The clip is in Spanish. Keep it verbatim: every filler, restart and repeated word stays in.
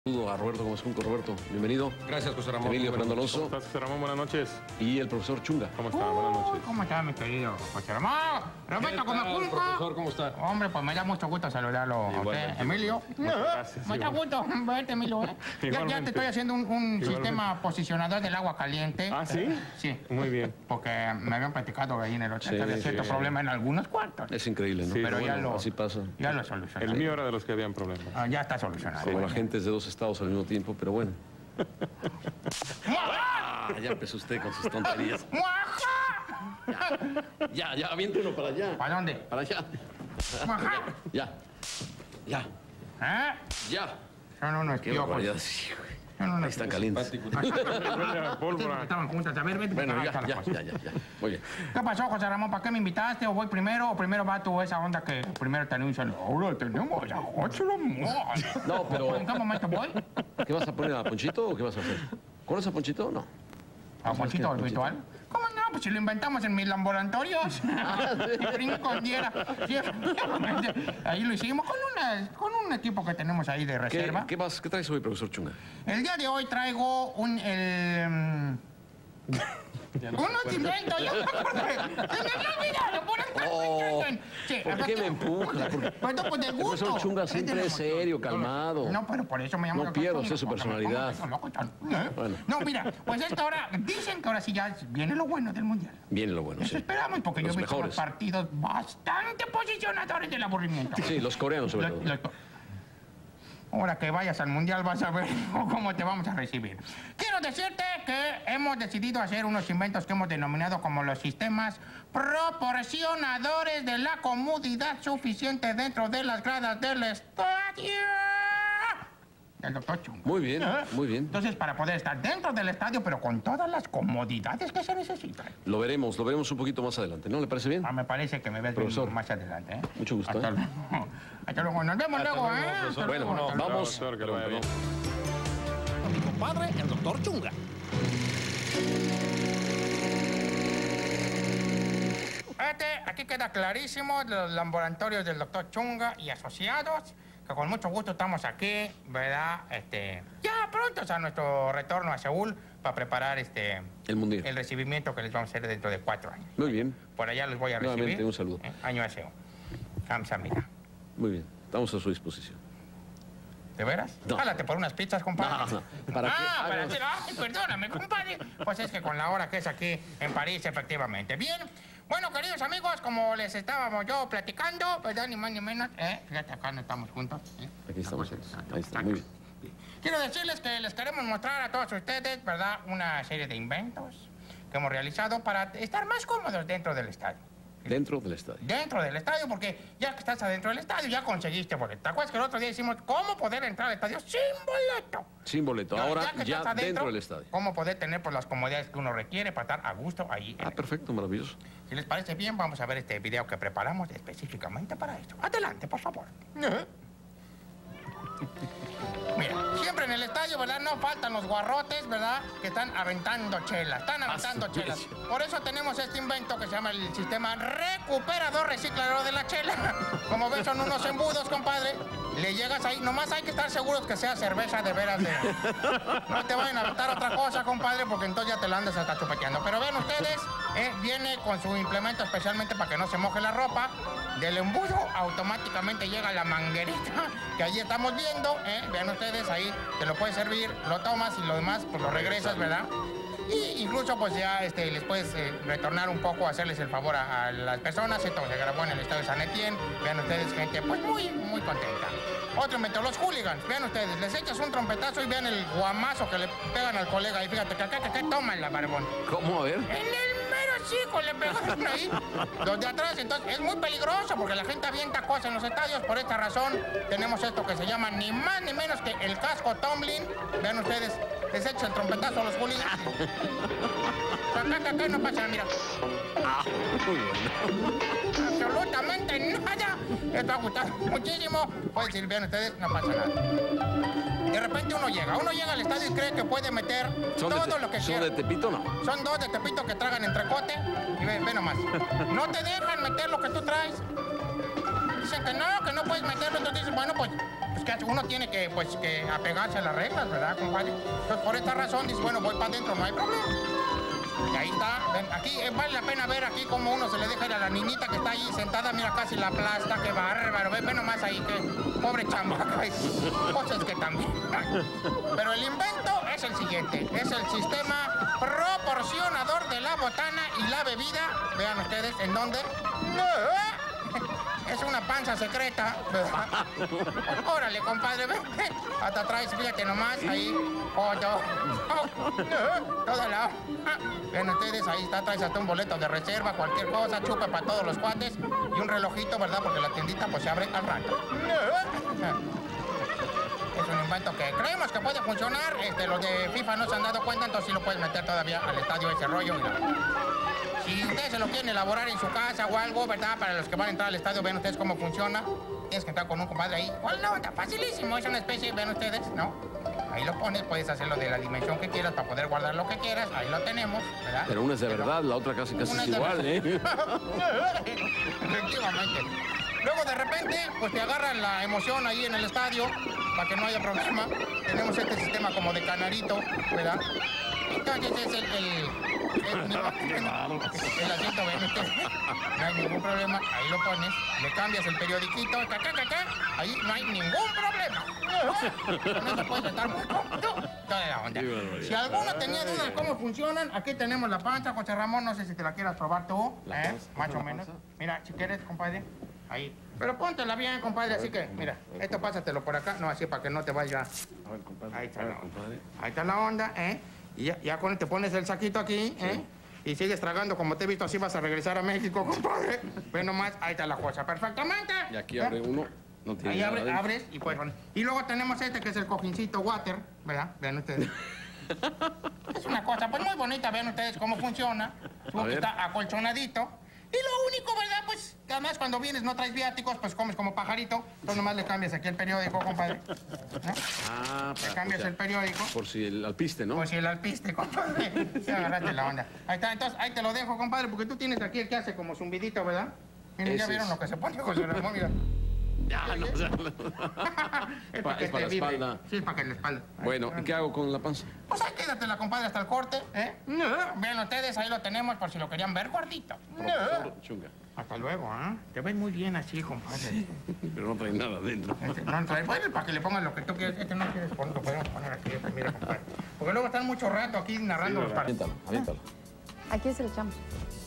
Saludo a Roberto Gómez Junco. Roberto, bienvenido. Gracias, José Ramón. Emilio Fernando Alonso. ¿Cómo estás, José Ramón? Buenas noches. Y el profesor Chunga. ¿Cómo está? Buenas noches. ¿Cómo está, mi querido José Ramón? Roberto Gómez Junco. Profesor, ¿cómo está? Hombre, pues me da mucho gusto saludarlo a usted, Emilio. Gracias. Me da gusto verte, Emilio. ¿eh? Ya, ya te estoy haciendo un, un sistema posicionador del agua caliente. ¿Ah, sí? Sí. Muy bien. Porque me habían platicado que ahí en el ochenta Sí, había sí, cierto sí. problema en algunos cuartos. Es increíble, ¿no? Sí, Pero ya bueno, lo, así pasa. ya lo solucioné. El mío era de los que habían problemas. Ah, ya está solucionado. Como Bueno. agentes de dos estados al mismo tiempo, pero bueno. Ah, ya empezó usted con sus tonterías. Ya, ya, aviente uno para allá. ¿Para dónde? Para allá. Ajá. Ya. Ya. ¿Eh? Ya. Son unos Qué piojos. barbaridad. Sí, güey. Son Ahí unos están piojos. calientes. Huele a pólvora. Estaban juntas. A ver, vete. Bueno, ahí ya, está la ya, cosa. ya, ya, ya. Muy bien. ¿Qué pasó, José Ramón? ¿Para qué me invitaste? ¿O voy primero? ¿O primero va tú esa onda que primero te anuncian? Ahora tenemos a ocho más. No, pero- ¿En qué momento voy? ¿Qué vas a poner a Ponchito o qué vas a hacer? ¿Conoces a Ponchito? No. ¿A Ponchito Ponchito? virtual? ¿Cómo no? Pues si lo inventamos en mis laboratorios. Brinco diera. Sí, efectivamente. Ahí lo hicimos con, una, con un equipo que tenemos ahí de ¿Qué, reserva. qué, vas, ¿Qué traes hoy, profesor Chunga? El día de hoy traigo un... El, mm, unos inventos, ya me acordé. Se me había olvidado, por eso. Oh, Sí, ¿por qué me empujas? Porque Pues no, pues de el gusto. profesor Chunga Es de siempre la es emoción. serio, calmado. No, pero por eso me llamo... No doctor pierda Chunga, usted su porque me personalidad. pongo loco, tan- ¿eh? Bueno. No, mira, pues esta hora... Dicen que ahora sí ya viene lo bueno del Mundial. Viene lo bueno, Eso sí. esperamos, porque Los yo he visto mejores. unos partidos bastante posicionadores del aburrimiento. Sí, los coreanos sobre Lo- todo. lo- Ahora que vayas al Mundial vas a ver cómo te vamos a recibir. Quiero decirte que hemos decidido hacer unos inventos que hemos denominado como los sistemas proporcionadores de la comodidad suficiente dentro de las gradas del estadio. El doctor Chunga. Muy bien, ¿Eh? muy bien. Entonces, para poder estar dentro del estadio, pero con todas las comodidades que se necesitan. Lo veremos, lo veremos un poquito más adelante, ¿no? ¿Le parece bien? Ah, me parece que me ves Profesor. más adelante, ¿eh? Mucho gusto, Hasta ¿eh? luego. Hasta luego. Nos vemos luego, luego, ¿eh? profesor. Hasta Bueno, luego, hasta luego. vamos. Doctor, que le vaya bien. Mi compadre, el doctor Chunga. Fíjate, aquí queda clarísimo los laboratorios del doctor Chunga y asociados, que con mucho gusto estamos aquí, ¿verdad? Este, ya prontos a nuestro retorno a Seúl para preparar este El Mundial. el recibimiento que les vamos a hacer dentro de cuatro años. Muy bien, Por allá los voy a recibir. Nuevamente, un saludo. ¿Eh? Año Aseo. Kamsamida. muy bien. Estamos a su disposición. ¿De veras? No. Jálate por unas pizzas, compadre. No, no. ¿Para qué? ah, para Hagas- hacer... Ay, perdóname, compadre. Pues es que con la hora que es aquí en París, efectivamente. Bien. Bueno, queridos amigos, como les estábamos yo platicando, ¿verdad? Ni más ni menos. ¿Eh? Fíjate, acá no estamos juntos. ¿eh? Aquí estamos La cosa juntos. está- Ahí está, muy bien. Quiero decirles que les queremos mostrar a todos ustedes, ¿verdad? Una serie de inventos que hemos realizado para estar más cómodos dentro del estadio. Dentro del estadio. Dentro del estadio, porque ya que estás adentro del estadio, ya conseguiste boleto. ¿Te acuerdas que el otro día decimos cómo poder entrar al estadio sin boleto? Sin boleto. Ya- Ahora que ya estás adentro, dentro del estadio. ¿Cómo poder tener pues, las comodidades que uno requiere para estar a gusto ahí? en Ah, el- perfecto, maravilloso. Si les parece bien, vamos a ver este video que preparamos específicamente para esto. Adelante, por favor. Mira, siempre en el estadio, ¿verdad? No faltan los guarrotes, ¿verdad? Que están aventando chelas, están aventando su chelas. mecha. Por eso tenemos este invento que se llama el sistema recuperador reciclador de la chela. Como ves, son unos embudos, compadre. Le llegas ahí, nomás hay que estar seguros que sea cerveza de veras de... No te vayan a aventar otra cosa, compadre, porque entonces ya te la andas hasta chupeteando. Pero vean ustedes, eh, viene con su implemento especialmente para que no se moje la ropa. Del embudo automáticamente llega la manguerita que allí estamos viendo, ¿eh? Vean ustedes, ahí te lo puedes servir, lo tomas y lo demás pues lo regresas, ¿verdad? Y incluso pues ya este, les puedes eh, retornar un poco, hacerles el favor a, a las personas. Esto se grabó en el estadio de San Etienne. Vean ustedes, gente pues muy, muy contenta. Otro invento, los hooligans. Vean ustedes, les echas un trompetazo y vean el guamazo que le pegan al colega. Y fíjate que acá, que acá toman la barbón. ¿Cómo? A ver. En el mero chico le pegaron ahí. Los de atrás, entonces, es muy peligroso porque la gente avienta cosas en los estadios. Por esta razón, tenemos esto que se llama ni más ni menos que el casco tumbling. Vean ustedes, les echa el trompetazo a los hooligans. Acá, acá, acá no pasa nada, mira. Ah, muy bien. Absolutamente nada. Esto ha gustado muchísimo. Pueden decir, vean ustedes, no pasa nada. De repente uno llega, uno llega al estadio y cree que puede meter ¿Son de todo te- lo que ¿Son quiera. de Tepito o no? Son dos de Tepito que tragan entrecote y ve, ve nomás. No te dejan meter lo que tú traes. Dicen que no, que no puedes meterlo. Entonces dicen, bueno, pues pues ¿qué hace? Uno tiene que, pues, que apegarse a las reglas, ¿verdad, compadre? Entonces, por esta razón, dice, bueno, voy para adentro, no hay problema. Y ahí está, ven, aquí eh, vale la pena ver aquí cómo uno se le deja ir a la niñita que está ahí sentada, mira, casi la aplasta, qué bárbaro, ve, ve nomás ahí, que pobre chamaca, cosas que también. Pero el invento es el siguiente, es el sistema proporcionador de la botana y la bebida, vean ustedes, ¿en dónde? Es una panza secreta, ¿verdad? Órale, compadre, vente. Hasta atrás, fíjate nomás, ahí. Oh, yo. Oh, toda la... Ven ustedes, ahí está, traes hasta un boleto de reserva, cualquier cosa, chupa para todos los cuates y un relojito, ¿verdad? Porque la tiendita pues se abre al rato. Es un invento que creemos que puede funcionar. Este, los de FIFA no se han dado cuenta, entonces sí lo puedes meter todavía al estadio ese rollo. Mira. Si ustedes se lo quieren elaborar en su casa o algo, ¿verdad? Para los que van a entrar al estadio, ven ustedes cómo funciona. Tienes que entrar con un compadre ahí. ¿Cuál no? Está facilísimo. Es una especie, ven ustedes, ¿no? Ahí lo pones, puedes hacerlo de la dimensión que quieras para poder guardar lo que quieras. Ahí lo tenemos, ¿verdad? Pero una es de verdad, la otra casi casi es igual, ¿eh? Efectivamente. Luego, de repente, pues te agarran la emoción ahí en el estadio, para que no haya problema. Tenemos este sistema como de canarito, ¿verdad? Entonces es el... el, el, el asiento, ven ustedes. No hay ningún problema. Ahí lo pones, le cambias el periodiquito, acá, acá, acá. Ahí no hay ningún problema. Con eso puedes estar muy cómodo. Toda la onda. Si alguno tenía dudas de cómo funcionan, aquí tenemos la panza, José Ramón. No sé si te la quieras probar tú, ¿eh? Más o menos. Mira, si quieres, compadre. Ahí. Pero póntela bien, compadre, así que, mira, esto pásatelo por acá. No, así para que no te vaya. A ver, compadre. Ahí está a ver, la onda. compadre. Ahí está la onda, ¿eh? Y ya, ya con te pones el saquito aquí, ¿eh? Y sigues tragando como te he visto, así vas a regresar a México, compadre. Ve nomás, ahí está la cosa, perfectamente. Y aquí abre ¿Eh? uno, no tiene Ahí nada abre, dentro. abres y puedes poner. Y luego tenemos este que es el cojincito water, ¿verdad? Vean ustedes. Es una cosa pues muy bonita, vean ustedes cómo funciona. Su ver. está acolchonadito. Y lo único, ¿verdad? Pues que además cuando vienes no traes viáticos, pues comes como pajarito. Entonces nomás le cambias aquí el periódico, compadre. ¿No? Ah, Le para, cambias o sea, el periódico. por si el alpiste, ¿no? Pues si el alpiste, compadre. Ya agarraste la onda. Ahí está, entonces ahí te lo dejo, compadre, porque tú tienes aquí el que hace como zumbidito, ¿verdad? Miren, ya Ese vieron es. lo que se pone, José Ramón, mira. Ya, no, o sea, Es Pa- que es para te la vibre. espalda. Sí, es para que la espalda. Ahí. Bueno, ¿y qué hago con la panza? Pues ahí quédatela, compadre, hasta el corte, ¿eh? Vean ustedes, ahí lo tenemos por si lo querían ver gordito. Profesor Chunga. Hasta luego, ¿ah? ¿eh? Te ves muy bien así, compadre. Pero no trae nada dentro. Este, no, trae, bueno, para que le pongan lo que tú quieres. Este no quieres poner, lo podemos poner aquí, este, mira, compadre. Porque luego están mucho rato aquí narrando los partidos. Aviéntalo, aviéntalo. Aquí se le echamos.